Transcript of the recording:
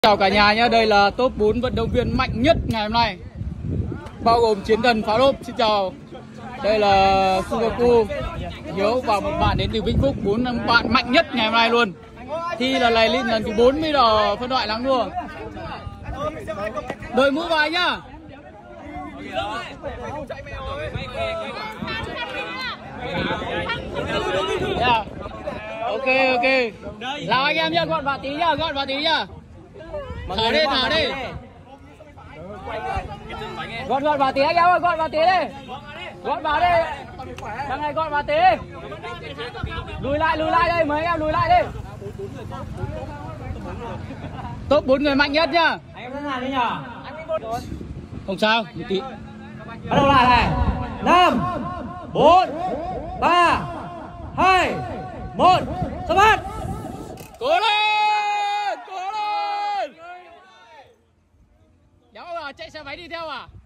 Chào cả nhà nhé, đây là top 4 vận động viên mạnh nhất ngày hôm nay, bao gồm chiến thần phá lốp. Xin chào, đây là Sugaku, Hiếu và một bạn đến từ Vĩnh Phúc, 4 bạn mạnh nhất ngày hôm nay luôn. Thi là này lên lần thứ 40 rồi, phân loại lắng đua. Đội mũ vào nhá. Yeah. Ok. Nào anh em nhá, gọn vào tí nhá, Thở đi. Gọn vào tí anh em ơi, gọn vào tí đi. Gọn vào đi. Thằng này gọn vào tí. Lùi lại đây, mấy anh em lùi lại đi. Top 4 người mạnh nhất nhá. Anh em sẵn sàng đi nhở? Không sao, một tí. Bắt đầu lại này. 5 4 3 2 1. Xuất phát. Cố lên. Đéo à, chạy xe máy đi theo à?